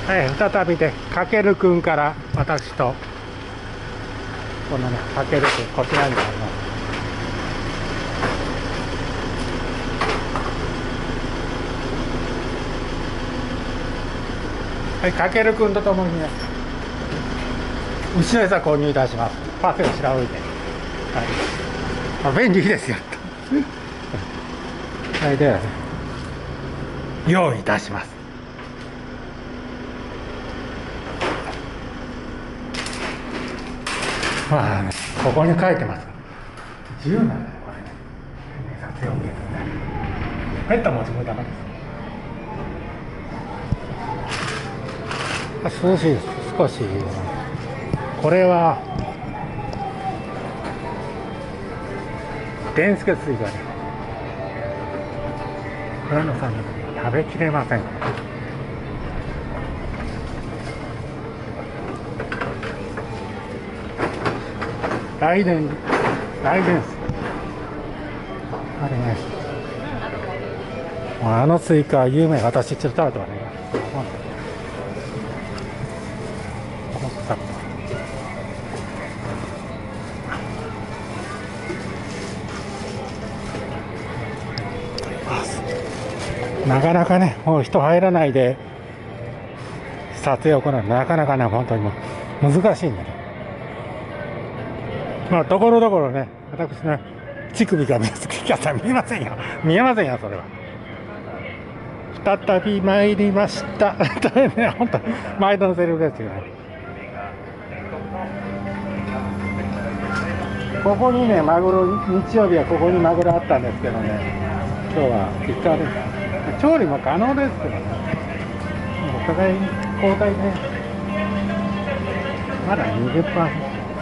はい、再びでかけるくんから私とこのねかけるくんこちらにあります。はい、かけるくんとともにね牛の餌購入いたします。パセをしらおいて、はい、便利ですよはい、ではね用意いたします。まあね、ここに書いてます。自由なんだよこれね。撮影 OK ですね。ペット持ち込みダメです。涼しいです。少しこれは電助水がね村野さんに食べきれません。来年ですあれね、あのスイカは有名。私ちょっと食べたわね。なかなかね、もう人入らないで撮影を行うのなかなかね、本当にもう難しいんだね。まあところどころね、私ね乳首が見えませんよ、見えませんよ。それは再び参りましたね、本当毎度のセリフですよね。ここにねマグロ、日曜日はここにマグロあったんですけどね、今日は5日です。調理も可能ですけどね、お互い交代で、まだ 20% あ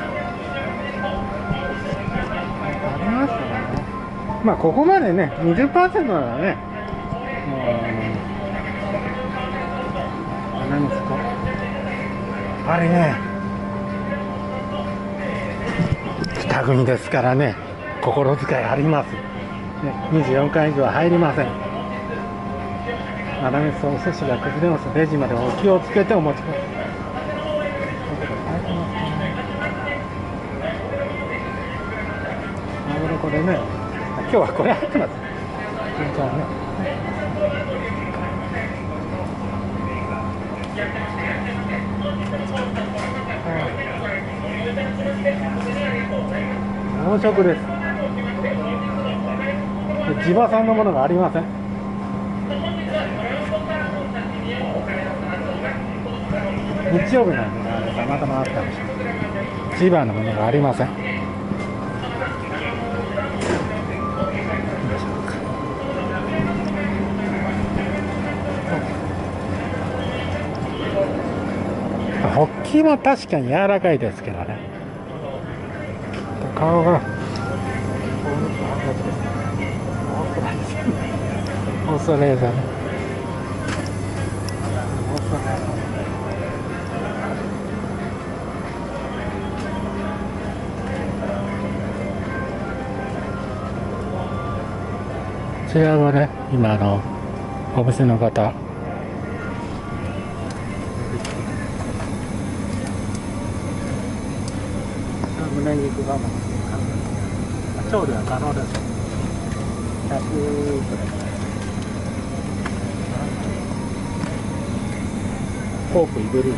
りますからね。まあここまでね 20% ならね、もう何ですかあれね、2組ですからね、心遣いあります、ね、24回以上は入りません。粗熱お寿司が崩れます。レジまでお気をつけてお持ちください。マグロこれね、今日はこれ入ってます。じゃあね、洋食です。地場産のものがありません。日曜日なんで、たまたまあったかもしれない。千葉のものがありません。ホッキも確かに柔らかいですけどね、顔がオーストレーザーね。こちらはね、今お店の方胸肉が調理は可能です。100くらい。ポークイブリーです。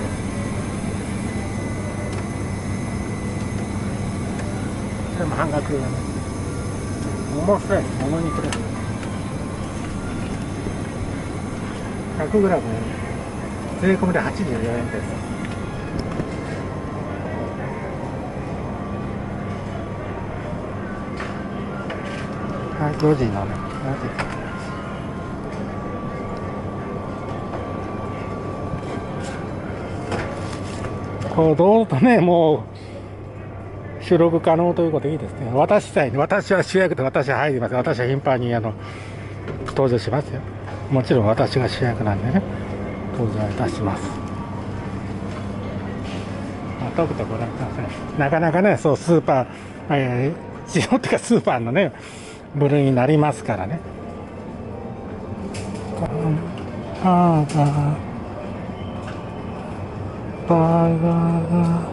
でも半額がね、ももスライス、もも肉です。100グラム税込みで84円です。はい、5時のね、こうどうとね、もう収録可能ということでいいですね。私は主役で、私は入ります。私は頻繁に登場しますよ。もちろん私が主役なんでね、登場いたします。とくとご覧ください。なかなかね、そうスーパー、地方というかスーパーのね部類になりますからね。 バーガー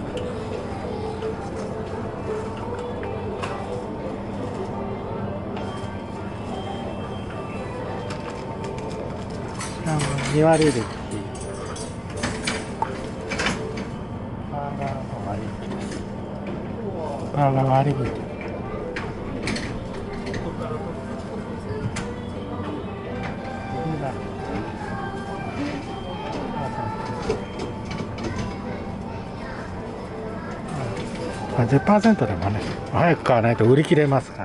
2割引き、バーガーの割引です。バーガー割引。10% でもね、早く買わないと売り切れますから。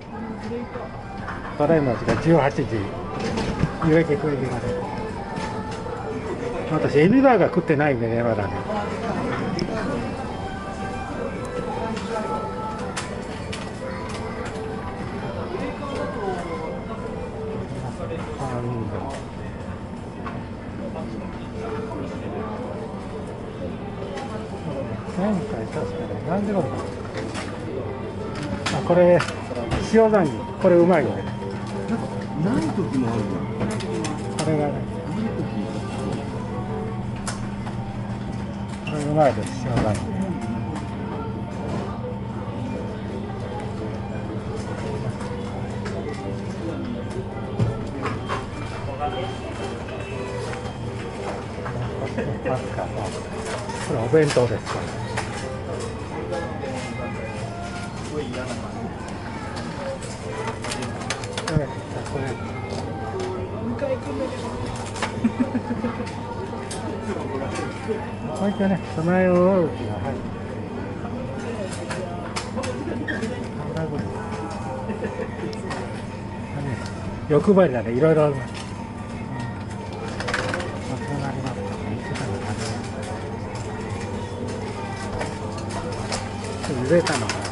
トレイの時が18時、輸液食いまで。私、エビバーガー食ってないんでね、まだね。前回確かね、何時頃かな。あ、これ塩ザンギ、これうまいよね。 ない時もあるじこれがね、これうまいです、塩ザンギ。これお弁当です。こういったね、つまようじが入って欲張りだね、いろいろあります。そうなりますね。茹でたのかな。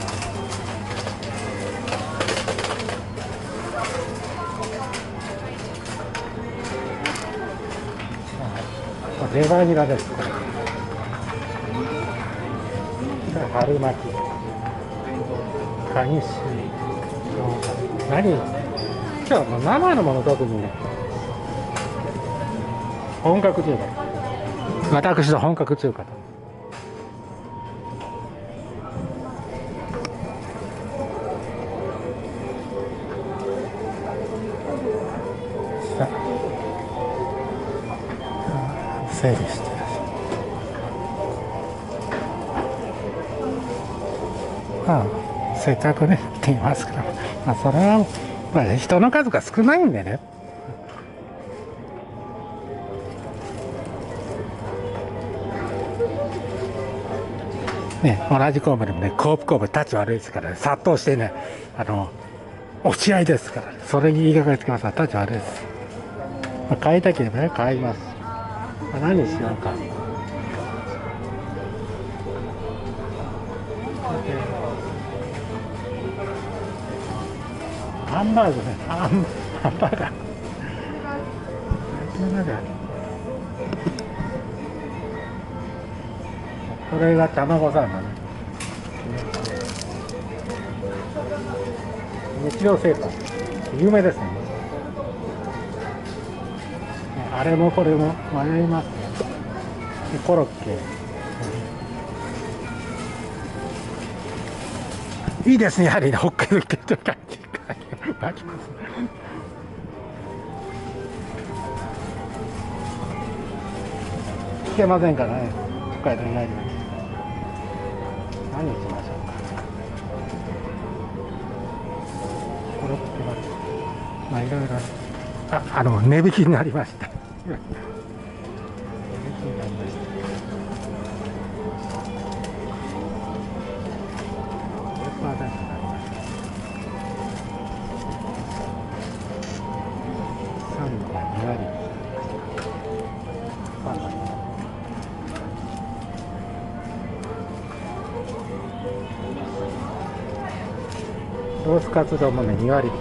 レバニラです。これ春巻き、カニシ何、今日はもう生のもの、特にね、本格中華、私の本格中華と。さあ整理して。せっかくねって言いますけど、それは、人の数が少ないんでね。同じ神戸でもね、コープ神戸立ち悪いですからね、殺到してね、落ち合いですから、それに言いがかりつけますから立ち悪いです。買いたければね、買います。何にしようか。ハンバーグね、ハンバーガー。これが卵サンドね。日曜製パン、有名ですね。あれもこれも迷いますね。コロッケ。いいですね、やはりね、北海道行ってると感じ。バキます。聞けませんからね、北海道にないで。何にしましょうか。コロッケはいろいろ値引きになりました。値引きになりました。ロースカツ丼もね、2割。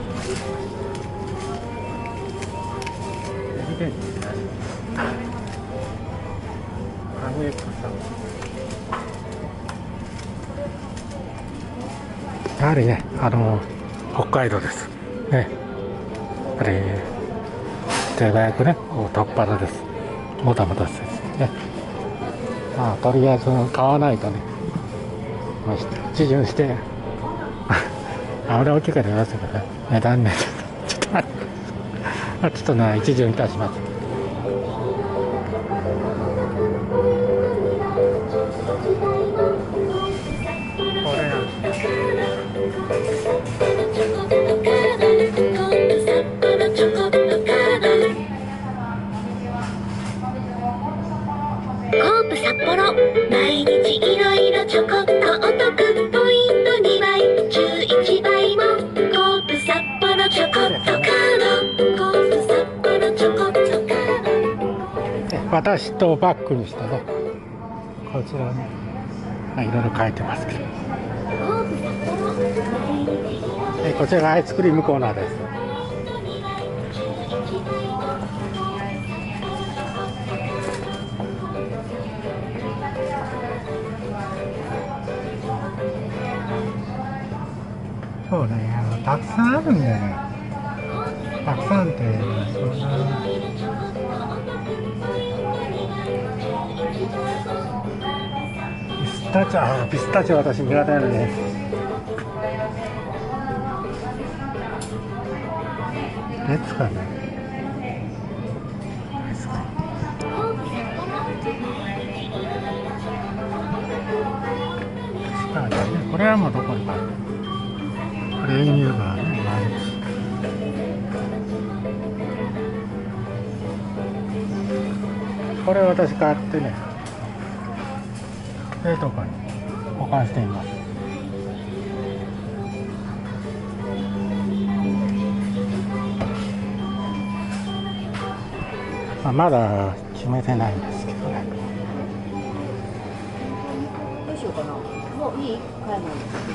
やはりね、北海道ですね。やはり手早くね、突破です。もたもたせずね。 まあとりあえず買わないとね、まあ、一巡してあ俺大きいから言いますけどね、値段ねちょっと待ってちょっとね一巡いたします。これなんですね。 コープ札幌、毎日いろいろちょこっとお得、ポイント2倍、11倍も、コープ札幌ちょこっとカード、コープ札幌ちょこっとカード。 私とバックにしてね、こちらね、いろいろ書いてますけど、こちらがアイスクリームコーナーです。そうね、たくさんあるんでね、たくさんってそんなピスタチオ私苦手なのね。ですかね。これはもうどこにある？練乳がね、毎日。これ私買ってね、冷凍庫に保管しています。まだ決めてないんですけどね。 どうしようかな。もういい？買えない。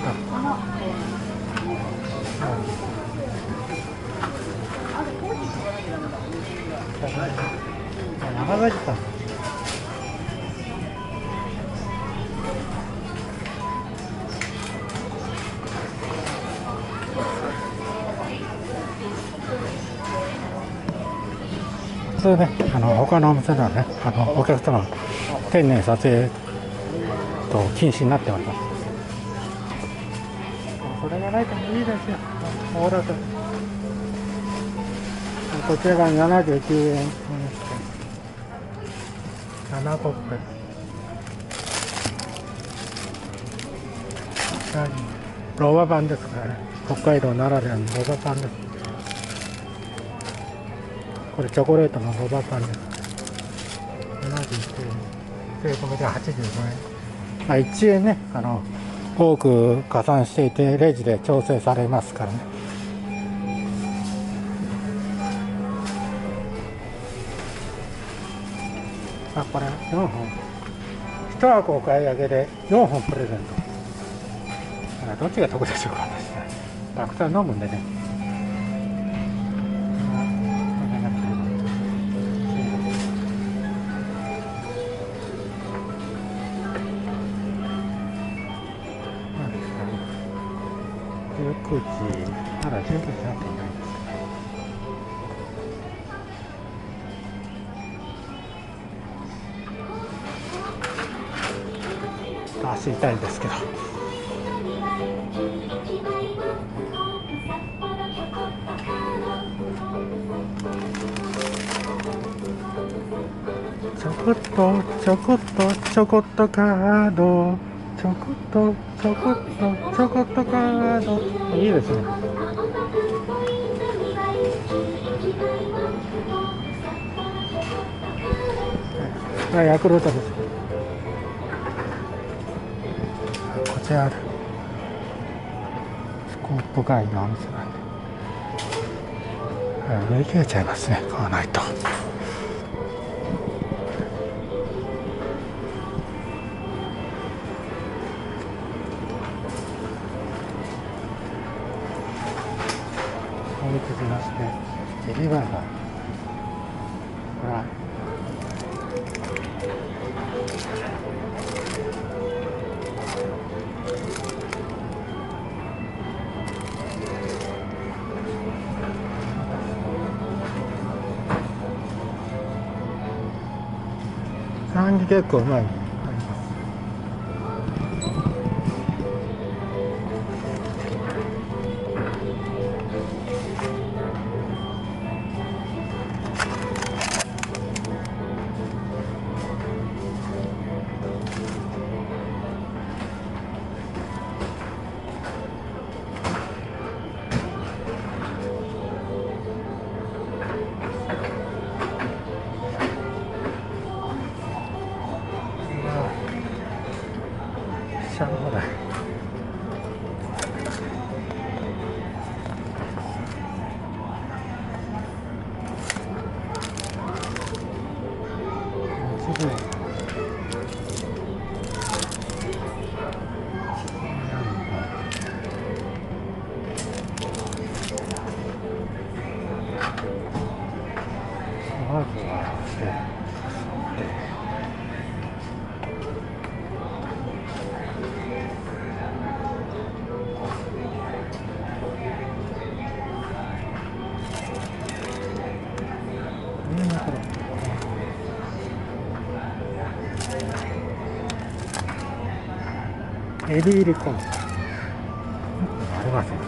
長崎さん。普通ね、他のお店ではね、お客様店内撮影と禁止になっております。それがないといいですよ。おおらか。こちらが79円。7コップ。ロバパンですからね。北海道ならではのロバパンです。これチョコレートのロバパンです。79円。税込みで85円。まあ1円ね、多く加算していて、レジで調整されますからね。これ4本。1箱お買い上げで4本プレゼント。どっちが得でしょうか、私は。たくさん飲むんでね。19時、まだ19時になっていないんですけど。足痛いんですけど。ちょこっとちょこっとちょこっとカード、ちょこっとちょこっとちょこっとカード、いいですね。ヤクルトです。こちらでスコープ街のお店なんで、売り切れちゃいますね、買わないと。おみくじなしでジェリーバーガー、ほら3結構うまい。 しゃもだ。まずはエビ入りコンソメありません。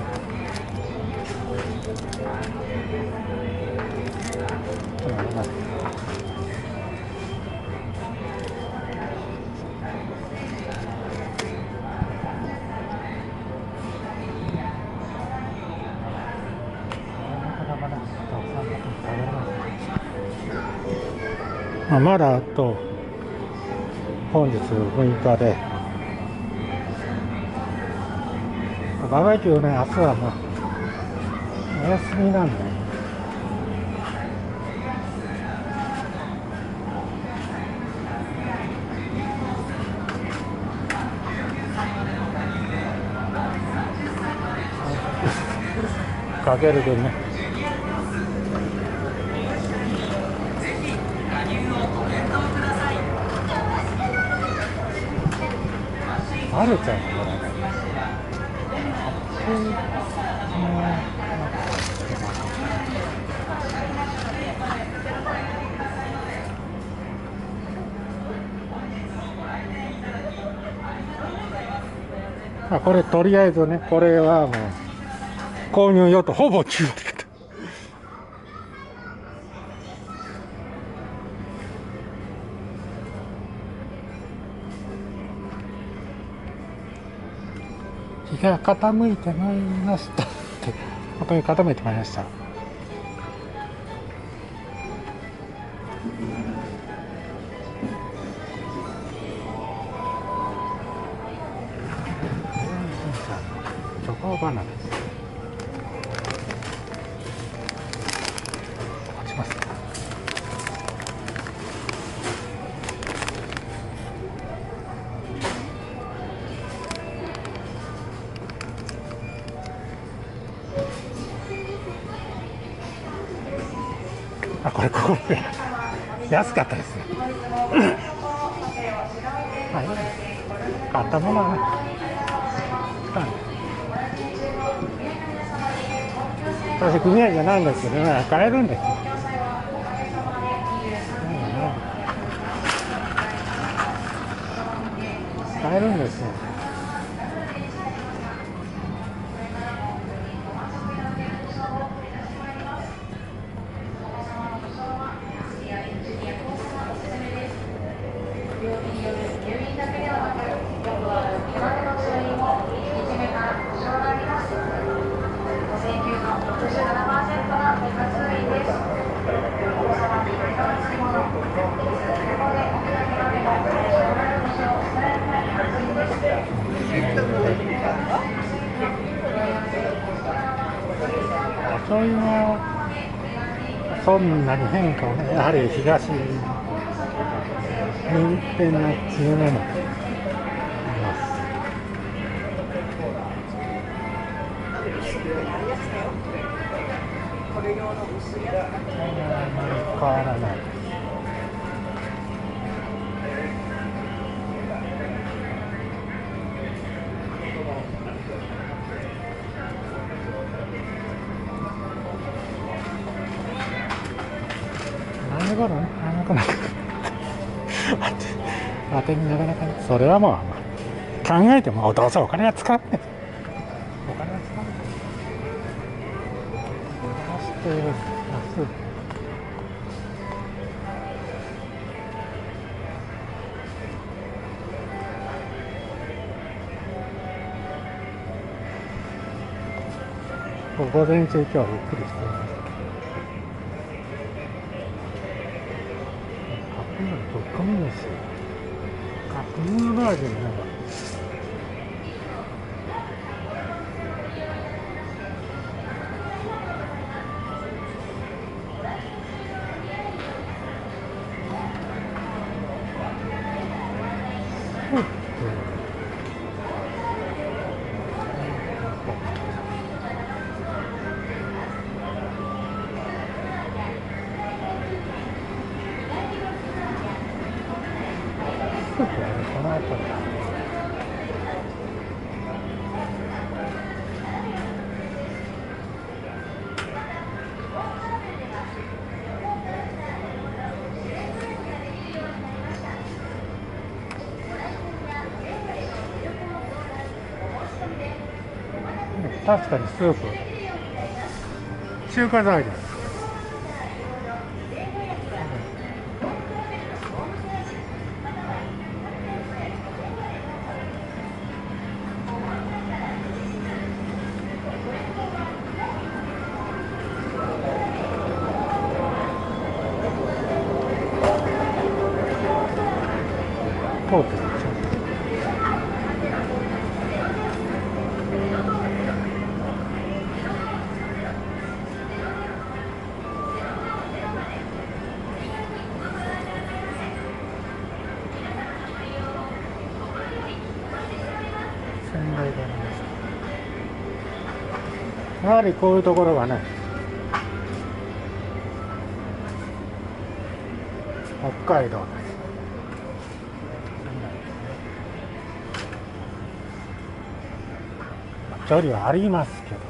ありません。まだあと本日6日でバーベキューね、明日はもうお休みなんで、かけるでね、あるちゃんこれね。これとりあえずね、これはもう購入用途ほぼ9割方。日が傾いてまいりましたって本当に傾いてまいりました。チョコバナナです。落ちます。これ安かったですよ。買ったものはね、私組合じゃないんですけどね、買えるんですよ。買えるんですよ。そういうのはそんなに変化をね、やはり東に運転の強めもあります。変わらない。何頃ね、なかなか当てになかなかね、それはもう考えてもどうせお金は使うんです。お金は使うんです。走っている安い。午前中今日はゆっくりしています。カップ麺ぶっ込みですよ。カップ麺のバージョンなんかスープはね、この辺りだ。確かにスープ、中華材です。通ってるでしょ。仙台からです。やはりこういうところはね、北海道です。距離はありますけど、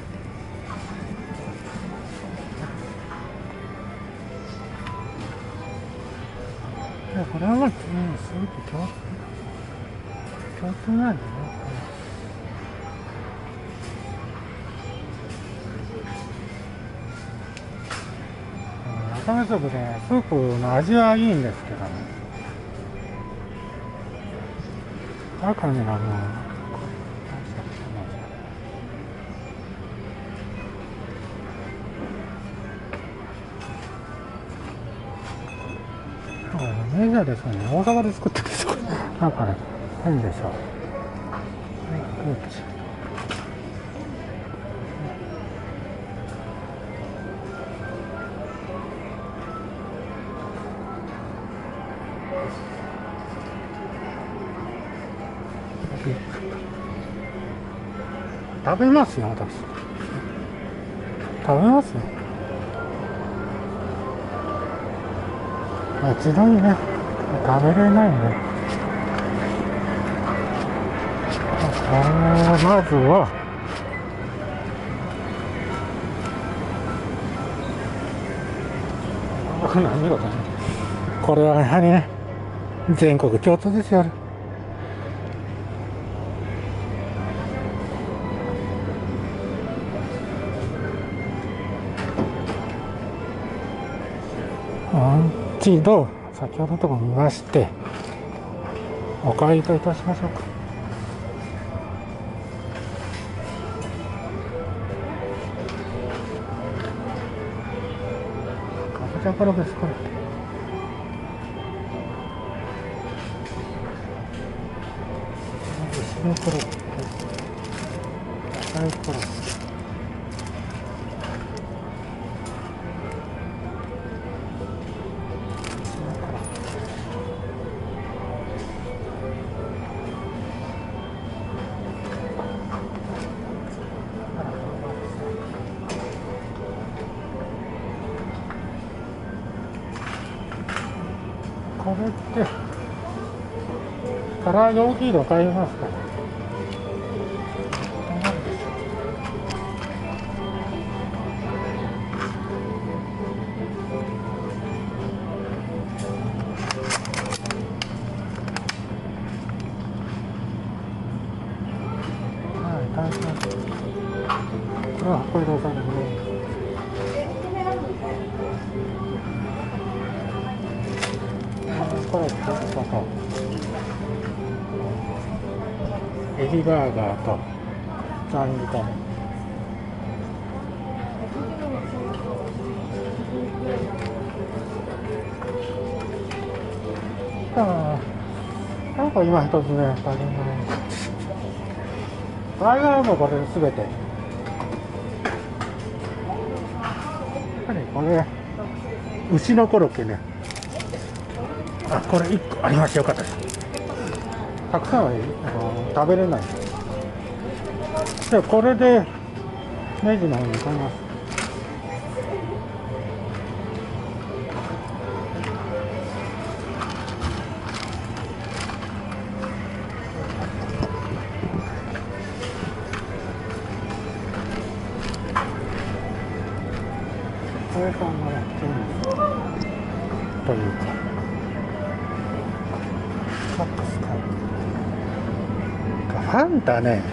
いやこれはまあ、すごく共通なんだね。中目スープね、スープの味はいいんですけどね、中身がもうメジャーですよね。大阪で作ってるんですよ。なんかね、変でしょ。食べますよ、私。食べますよ。一度にね、食べれないんで。まずは、何事ね。これはやはりね、全国共通ですよ。一度先ほどのところ見ましてお帰りといたしましょうか。かぼちゃからですかね。後ろから野菜からこれって唐揚げ大きいの買いますか。はい、大変。これは北海道産ですね。これちょっとエビバーガーとザンギとなんか今一つね足りない。バーガーもこれすべてやはりこれ牛のコロッケね。あ、これ1個ありましてよかったです。 たくさんは食べれない。じゃあこれでネジの方に行きます。生産がやってるんですというかサックスかファンタね、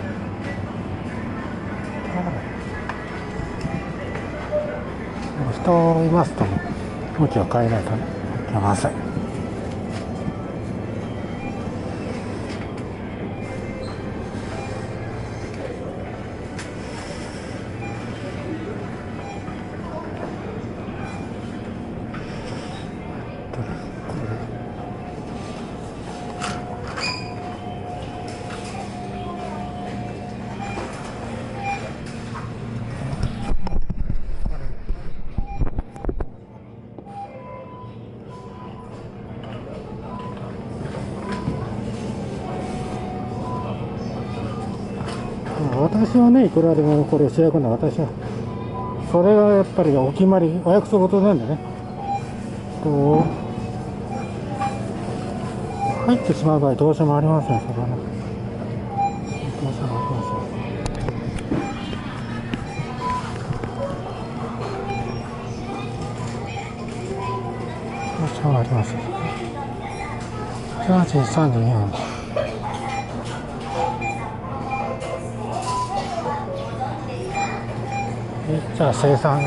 人いますと向きを変えないといけません。私はね、いくらでもこれ主役な私はそれがやっぱりお決まり、お約束事なんでね、こう入ってしまう場合どうしようもありません。それはね、どうしようもありません。どうしようもありません。18時32分。じゃあ生産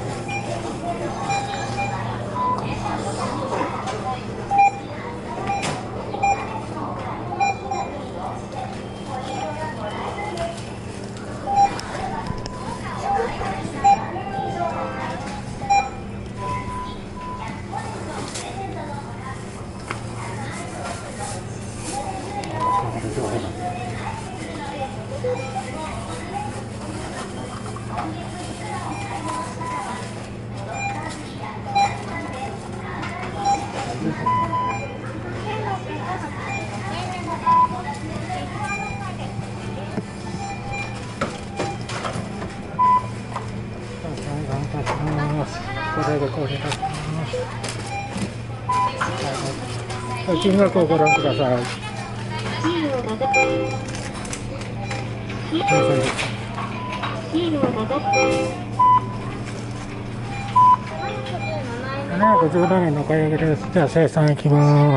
金額をご覧ください。757円のお買い上げです。じゃあ生産いきます。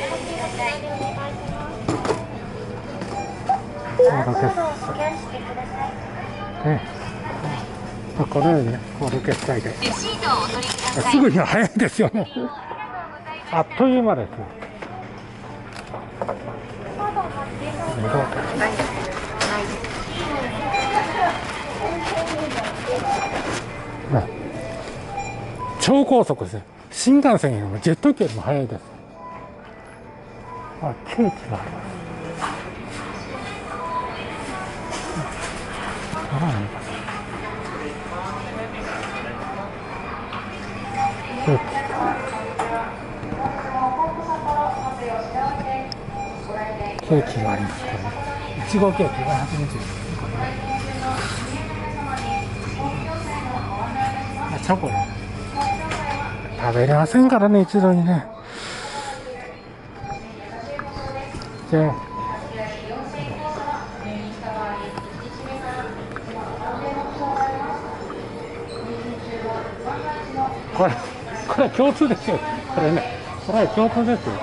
このようにね、コード決済で。すぐには早いですよね。あっという間です。超高速ですね。新幹線よりもジェット機よりも速いです。ケーキがあります。ケーキ。ケーキがあります。これいちごケーキが120円。チョコね、食べれませんからね、一度にね。じゃあこれ共通ですよ。これね、これは共通ですよ。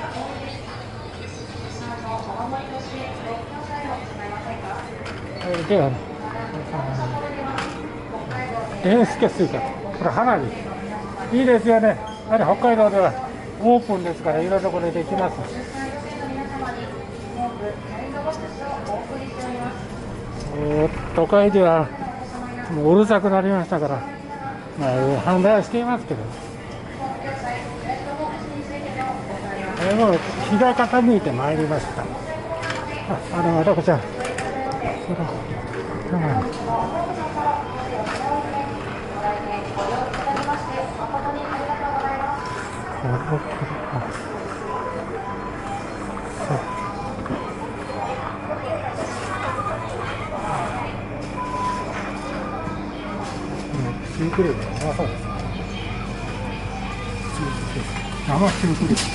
ではね、円助スイカ、これ花火いいですよね。北海道ではオープンですから、いろいろこれできます。都会ではもううるさくなりましたから、反対はしていますけど、もう日が傾いてまいりました。私はクリームうまそうですね。生シュークリーム。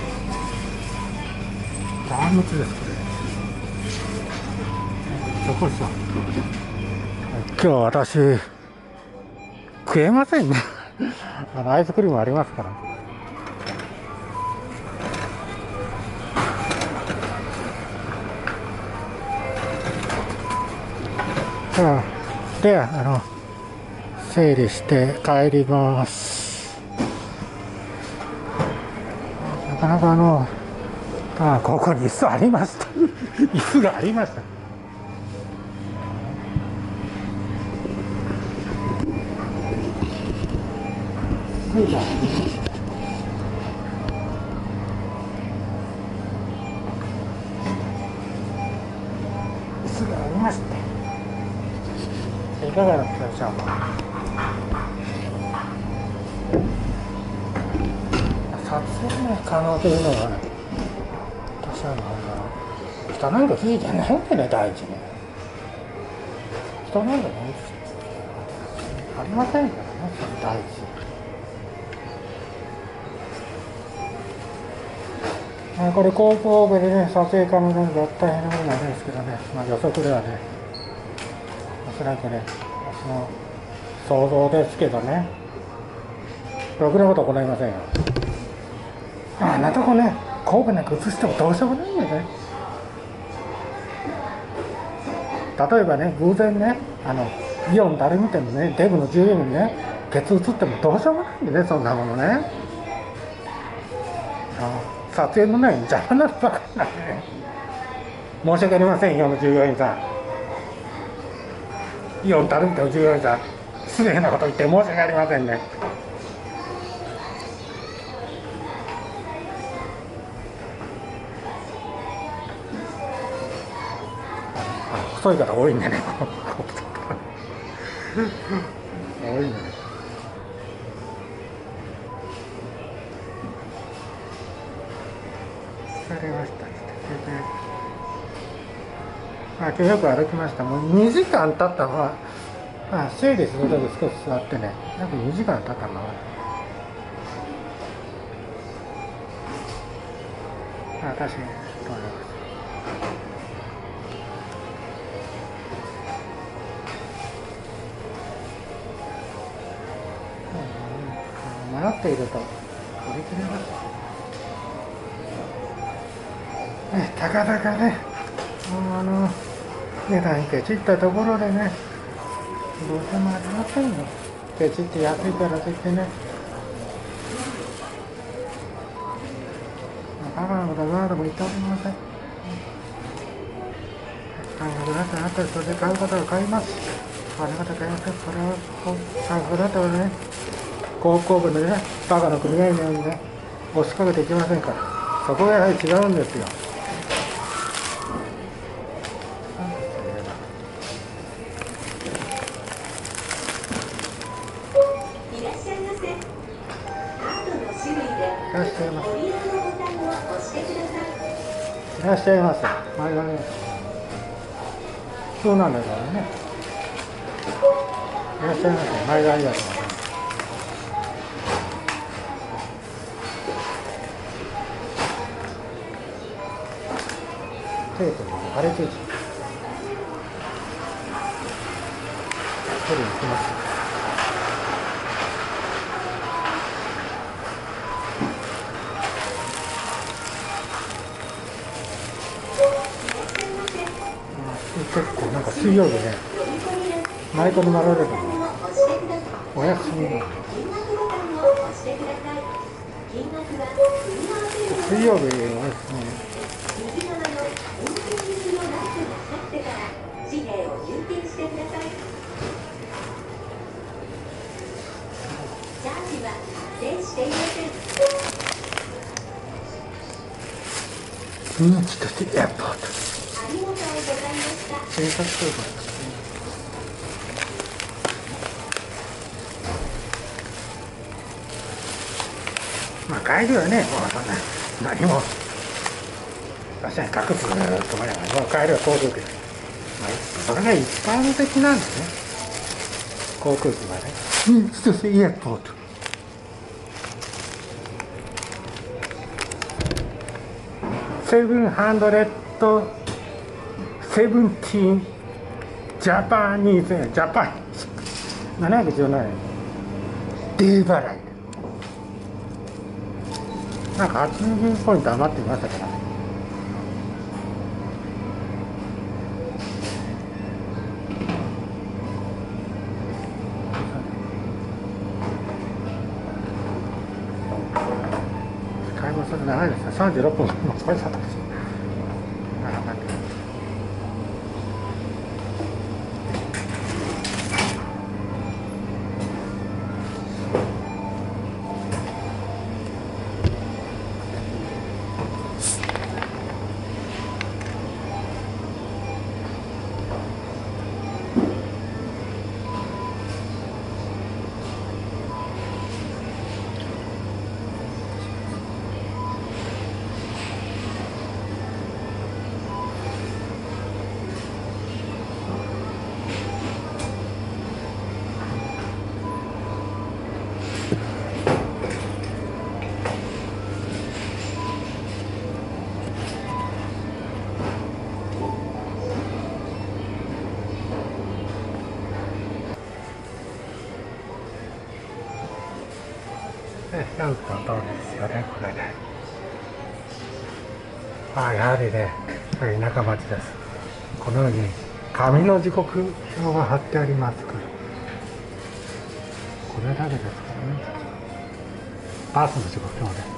断物です、これ。そこさ。今日私、食えませんね。アイスクリームありますから。で、整理して帰ります。なかなかここに椅子ありました。椅子がありました。椅子がありました。いかがだったでしょうか。撮影ね、可能というのはね、私は人なんか聞いてないんだよね、第一ね。人なんかね、ありませんからね、第一。これ後方部でね、撮影カメラに大変なことなんですけどね、予測ではね、おそらくね、私の想像ですけどね、ろくなこと行いませんよ。あんなとこね、神戸なんか映してもどうしようもないんだよね。例えばね、偶然ね、イオン誰見てもね、デブの従業員にね、ケツ映ってもどうしようもないんでね、そんなものね。撮影のね、邪魔なのばかりなんでね。申し訳ありません、イオンの従業員さん。イオン誰見ても従業員さん、失礼なこと言って申し訳ありませんね。細い方多いんでね。多いんでね。疲れました。今日よく歩きました。もう2時間経ったのは、整理するだけ少し座ってね、約2時間経ったのは、確かにと思います。迷っていると売り切れます。たかだかね、値段ケチったところでね、どうせもありませんよ。ケチって安いからといってね、バカなことはでも言っておりません。感覚だってあったらそれで買う方は買います。あれ方買います。それは感覚だったらね、高校部でね、バカの組合のようにね、押しかけていきませんから、そこがやはり違うんですよ。いらっしゃいませ。カードの種類でご利用のボタンを押してください。いらっしゃいませ。前がね、そうなんだからね。いらっしゃいませ。前がありがとうございます。テープで貼れてる。取りに行きます。結構なんか水曜日ね、マイコに回られるのお休みなの。水曜日お休み。日立エアポート。警察当番ですね。帰りはね、もうそんな何も確かに隠すと思えば、もう帰りは航空機です。それが一般的なんですね、航空機はね。 It's just airport. $717 Japanese 717円デー払いなんか80ポイント余っていましたからね。買い物する長いですね。36分のこれさたしヤンクの通りですよね、これね。やはりね、田舎町です。このように紙の時刻表が貼ってありますから、これだけですからね。バスの時刻表で。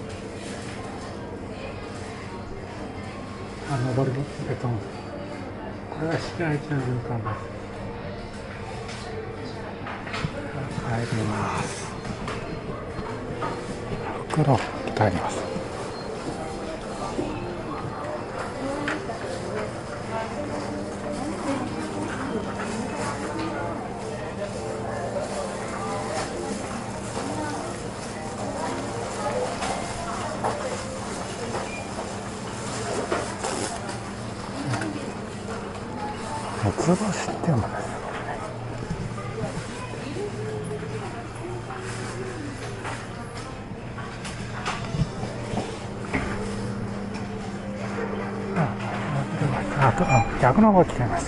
上りベトン。これは市街地の循環バス。帰ります。袋を帰ります。三つ星ってもですね。逆の方来てます。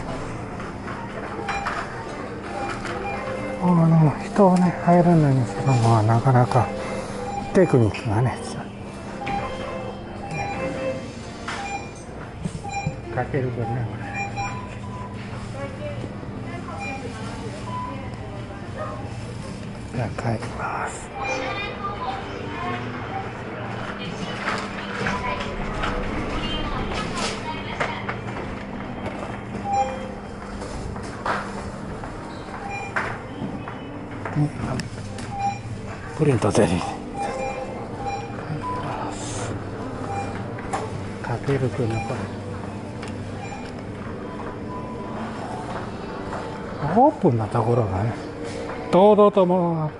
人をね入らないようにするのはなかなかテクニックがねかける分ねこれ。じゃあ帰ります。プリントゼリーかけるくんのこれオープンなところがね堂々とも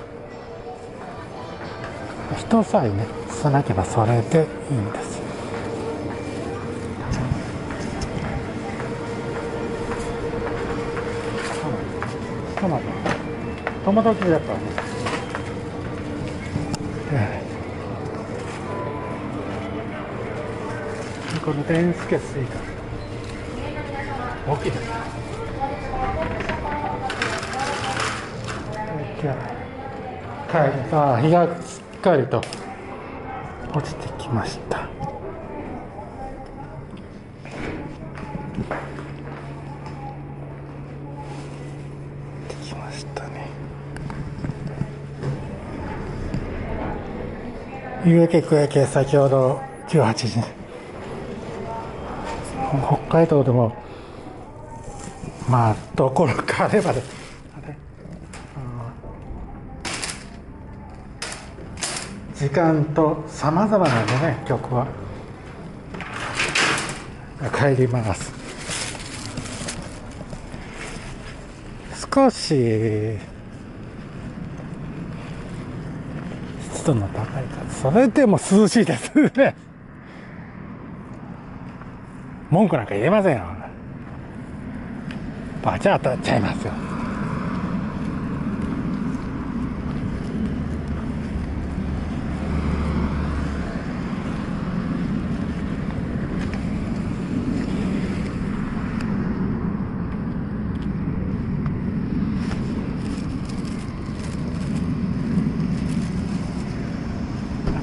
人さえねさなければそれでいいんです。トマト系だったらねこの電子決水が大きいです。じゃあ帰りさ日がしっかりと落ちてきました。できましたね。有益区駅先ほど18時。北海道でもまあどころかあればです時間とさまざまなんでね曲は帰ります。少し湿度の高いからそれでも涼しいですね。文句なんか言えませんよ。バチャ当たっちゃいますよ。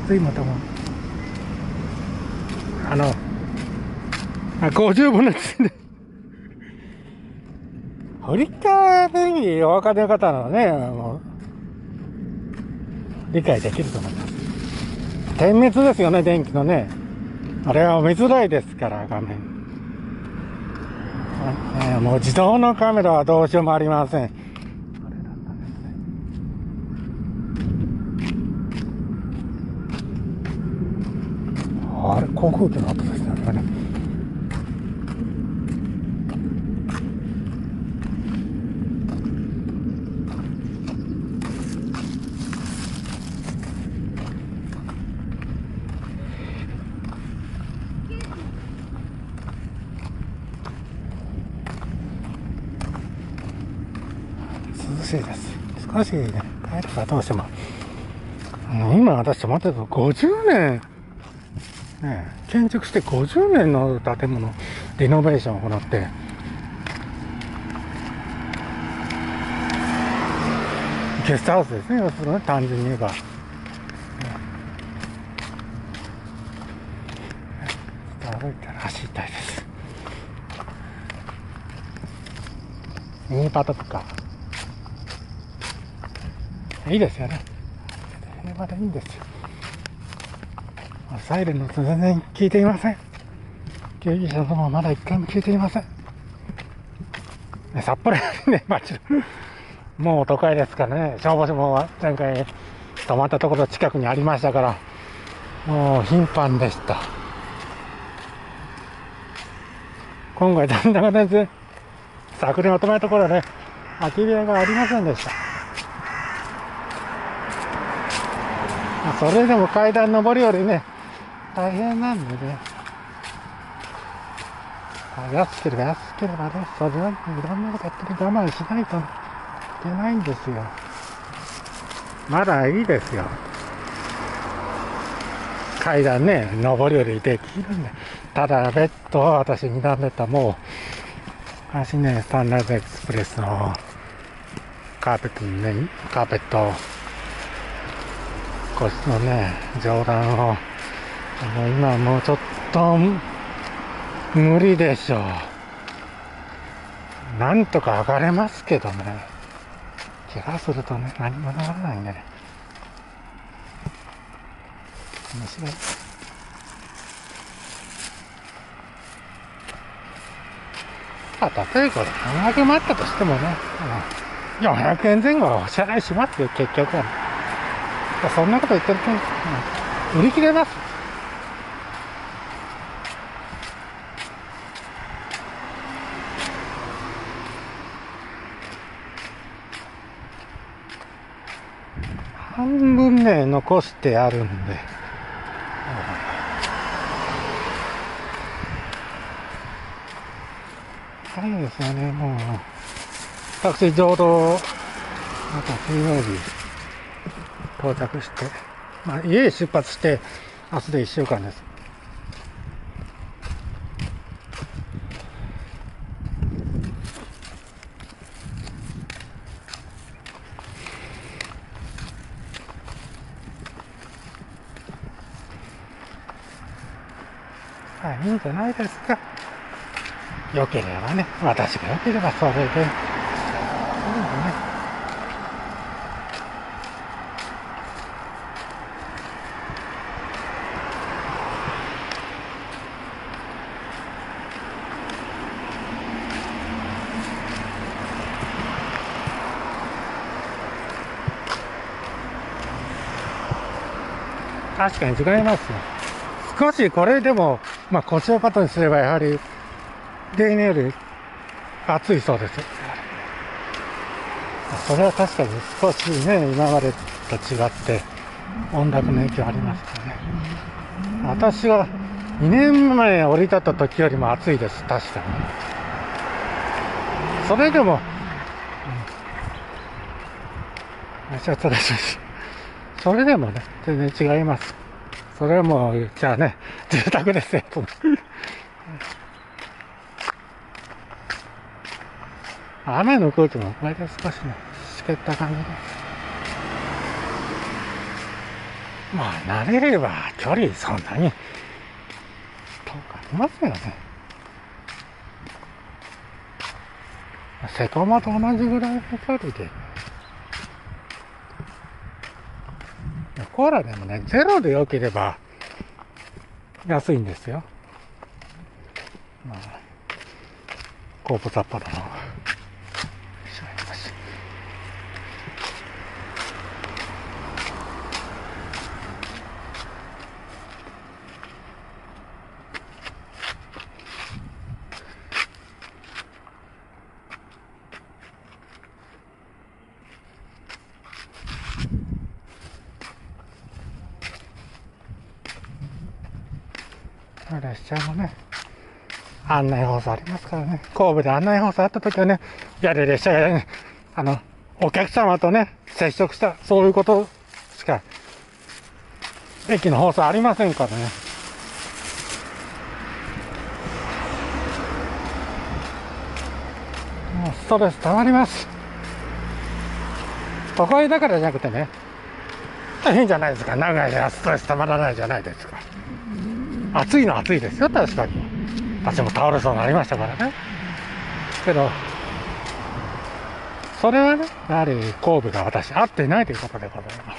暑いもとも50分の1で堀川電気お分かりの方はね、もう理解できると思います。点滅ですよね、電気のね。あれは見づらいですから、画面。もう自動のカメラはどうしようもありません。あれ、航空機の音ですね、あれね。涼しいです。少しね、帰るかどうしても。今私待ってると50年、ね、建築して50年の建物、リノベーションを行って、ゲストハウスですね、要するに単純に言えば。歩いたら走りたいです。ミニパトカー。いいですよね。平和でいいんですよ。サイレンの音全然聞いていません。救急車の音もまだ一回も聞いていません。札幌ね、もう都会ですからね、消防署も前回止まったところ近くにありましたから、もう頻繁でした。今回残高全然、昨年お止まりのところはね、空き部屋がありませんでした。それでも階段上り下りね、大変なんでね。安ければね、それはいろんなことやって我慢しないといけないんですよ。まだいいですよ。階段ね、上り下りできるんで。ただ、ベッドは私2段ベッドはもう、私ね、スタンダードエクスプレスのカーペット、個室のね、上段を、今はもうちょっと、無理でしょう。なんとか上がれますけどね。怪我するとね、何もならないんでね。面白い。例えば半額もあったとしてもね、400円前後はお支払いしますよ、結局は、ね。そんなこと言ってると、売り切れます。半分ね、残してあるんで。早いですよね、もう。私、ちょうど、また金曜日、到着して、家へ出発して、明日で1週間です。いいんじゃないですか。良ければね、私が良ければそれで、いいんでね。確かに違いますよ。少しこれでも、腰をパッドにすればやはり例年より暑いそうです。それは確かに少しね、今までと違って温暖の影響ありますからね。私が2年前降り立った時よりも暑いです、確かに。それでも、それでもね、全然違います。それはもう、じゃあね、住宅ですよ。雨の空気もこれで少しね、しけった感じです。 まあ慣れれば距離そんなに遠くありますよね。セコマと同じぐらいの距離で。コーラでもね、ゼロで良ければ安いんですよ。まあ、コープ札幌の。列車もね、案内放送ありますからね。神戸で案内放送あった時はね、やれ列車がね、お客様とね、接触した、そういうことしか、駅の放送ありませんからね。もうストレス溜まります。都会だからじゃなくてね、大変じゃないですか。名古屋ではストレス溜まらないじゃないですか。暑いのは暑いですよ、確かに。私も倒れそうになりましたからね。けど、それはね、やはり神戸が私合っていないということでございます。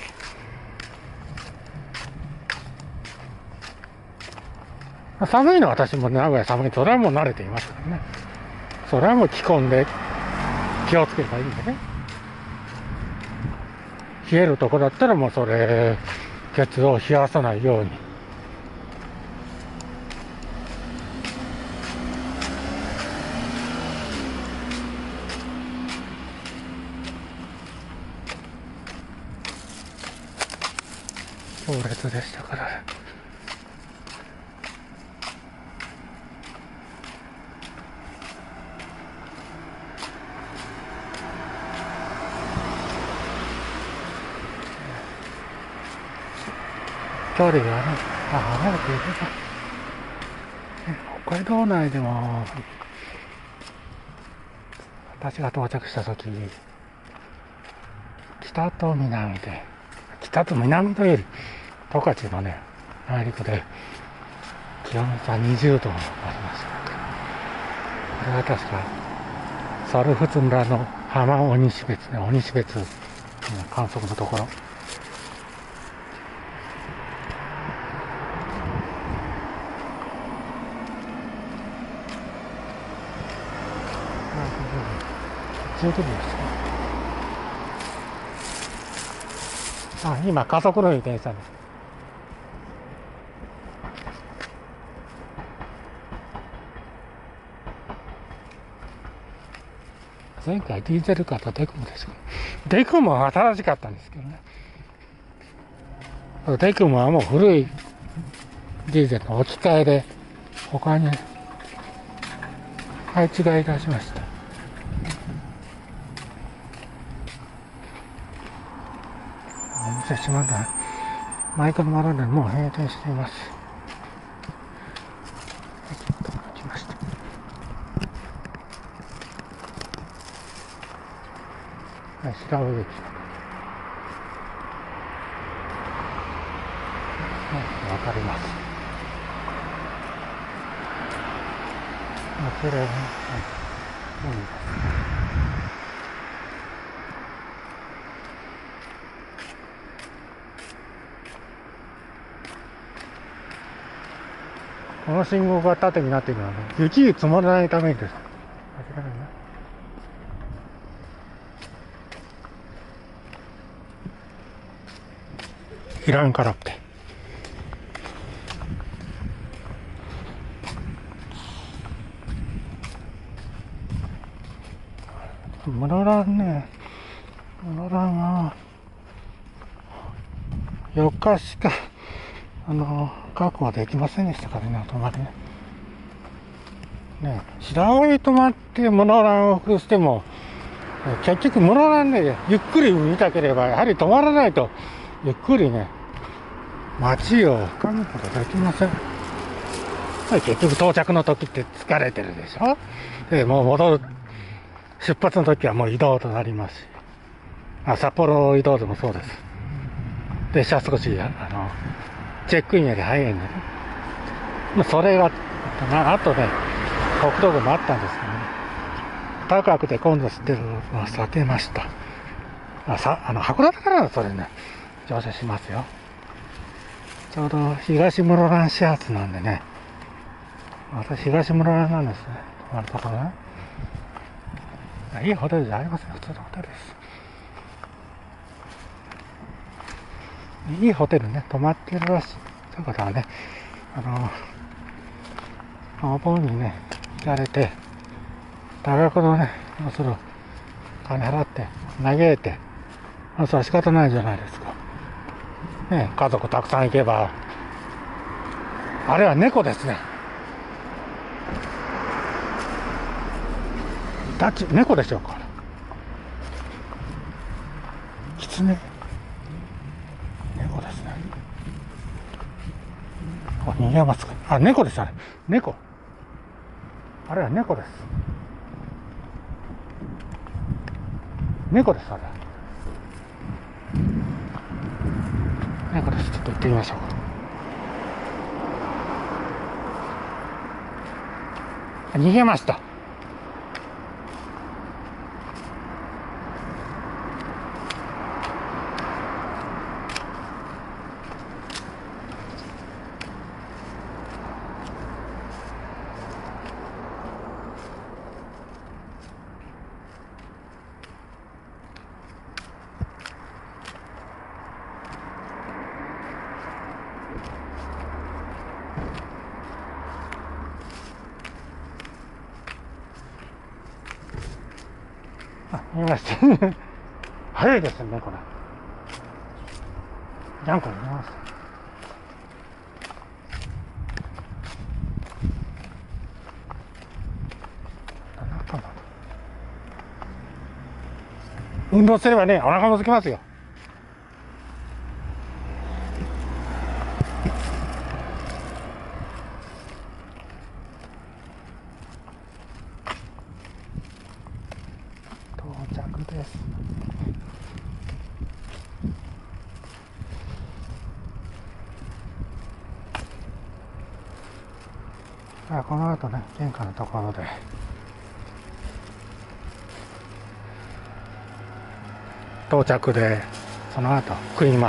寒いのは私も名古屋寒い。それはもう慣れていますからね。それはもう着込んで気をつければいいんでね。冷えるとこだったらもうそれ、ケツを冷やさないように。強烈でしたから。距離がね、離れていれば、北海道内でも、私が到着した時、北と南で、北と南というより、十勝のね、内陸で気温差20度ありました。これは確か、猿払村の浜鬼標別ね、鬼標別の観測のところ。10度ですね。あ、今加速の運転したんです。前回ディーゼルカーとデクモですけど、デクモは新しかったんですけどね。デクモはもう古いディーゼルの置き換えで、他に配置がいたしました。お店閉まった。マイクのままでもう閉店しています。来ました。はい、白尾駅。わかります。綺麗ね。はい。この信号が縦になっているのはね、雪積もらないためにです。間違いないな。いらんからって。室蘭ね、室蘭は4日しか確保できませんでしたからね、泊まりね。ね、白老泊まって室蘭を往復しても、結局室蘭ね、ゆっくり見たければ、やはり泊まらないと、ゆっくりね、街を深めることできません。結局到着の時って疲れてるでしょ。で、もう戻る、出発の時はもう移動となりますし、札幌移動でもそうです。 列車少しチェックインより早いんでね、それがあとね国道でもあったんですけどね、高くて混雑してるのは避けました。函館からはそれね乗車しますよ。ちょうど東室蘭始発なんでね、私東室蘭なんですね、泊まるところね。いいホテルじゃありません、普通のホテルです。いいホテルね、泊まってるらしい。ということはね、お盆にね、行かれて、多額のね、それを金払って、投げて、それは仕方ないじゃないですか。ね、家族たくさん行けば、あれは猫ですね。猫でしょうか。キツネ。猫ですね。逃げますか。あ、猫です、あれ。猫。あれは猫です。猫です、あれ。猫です。ちょっと行ってみましょうか。逃げました。見ました。早いですね、これ。ジャンコ見ました。何だったんだろう。運動すればね、お腹も空きますよ。到着です。この後ね、玄関のところで到着で、その後食います。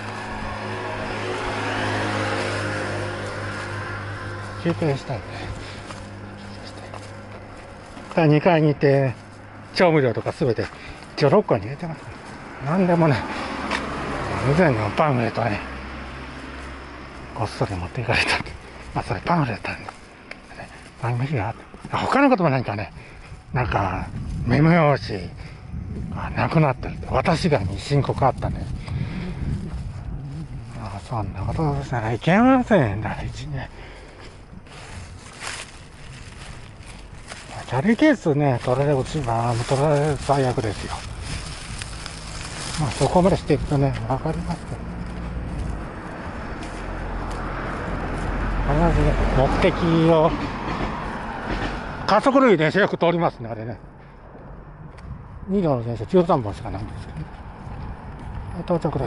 休憩したいんで、2階に行って調味料とかすべてロッカーに入れてます。なんでもね、以前のパンフレットね、こっそり持っていかれた。それパンフレットなんで、番組があって、他のことも何かね、なんかメモ用紙がなくなってるって、私がに申告あったんで、そんなことですね、いけません、第一ね。キャリーケースね、取られる取られる最悪ですよ。そこまでしていくとね、わかりますけど。必ずね、目的を、加速類電車よく通りますね、あれね。2両の電車13本しかないんですけどね。到着です。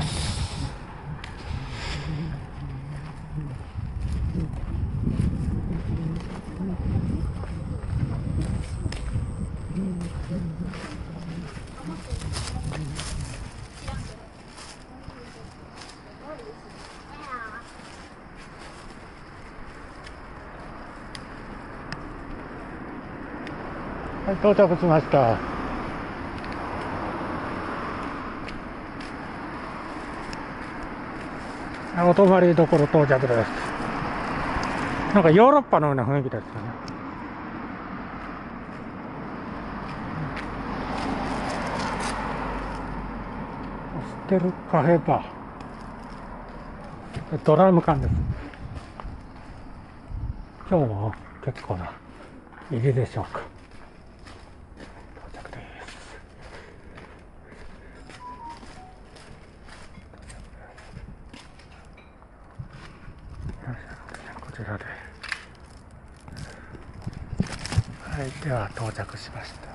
はい、到着しました。お泊まりどころ到着です。なんかヨーロッパのような雰囲気ですよね。ホステルカフェバー。ドラム缶です。今日も結構な入りでしょうか。到着です。こちらで。はい、では到着しました。